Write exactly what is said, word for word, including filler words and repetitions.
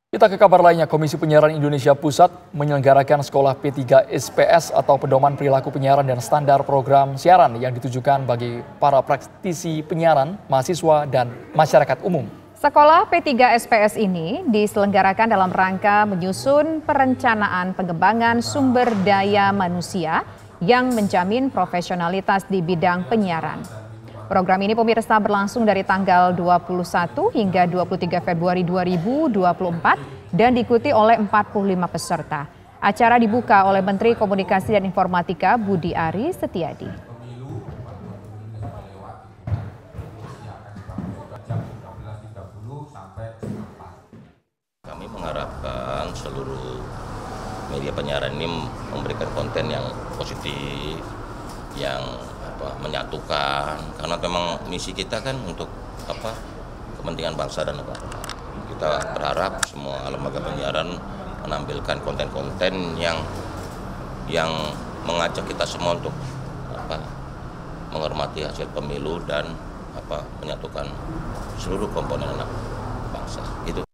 Kita ke kabar lainnya, Komisi Penyiaran Indonesia Pusat menyelenggarakan Sekolah P tiga S P S atau Pedoman Perilaku Penyiaran dan Standar Program Siaran yang ditujukan bagi para praktisi penyiaran, mahasiswa, dan masyarakat umum. Sekolah P tiga S P S ini diselenggarakan dalam rangka menyusun perencanaan pengembangan sumber daya manusia yang menjamin profesionalitas di bidang penyiaran. Program ini pemirsa berlangsung dari tanggal dua puluh satu hingga dua puluh tiga Februari dua ribu dua puluh empat dan diikuti oleh empat puluh lima peserta. Acara dibuka oleh Menteri Komunikasi dan Informatika Budi Ari Setiadi. Kami mengharapkan seluruh media penyiaran ini memberikan konten yang positif, yang apa, menyatukan, karena memang misi kita kan untuk apa kepentingan bangsa dan negara. Kita berharap semua lembaga penyiaran menampilkan konten-konten yang yang mengajak kita semua untuk apa menghormati hasil pemilu dan apa menyatukan seluruh komponen anak bangsa. Itu.